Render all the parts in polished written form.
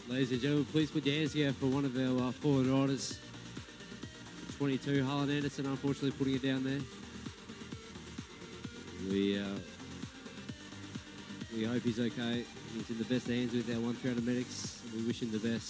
Ladies and gentlemen, please put your hands together for one of our fallen riders. 22, Harlan Anderson, unfortunately putting it down there. We hope he's okay. He's in the best hands with our 1300 medics. We wish him the best.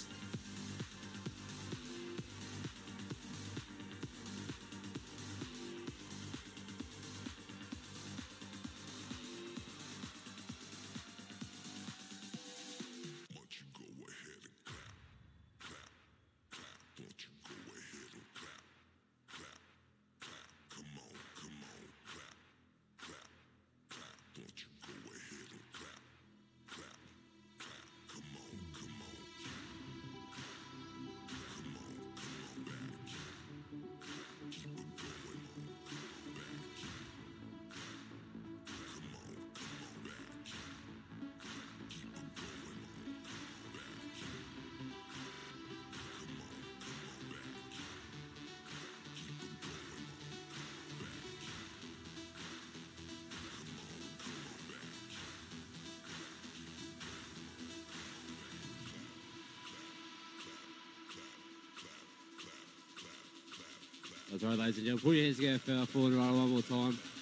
That's right, ladies and gentlemen. Put your hands together for our fallen rider one more time.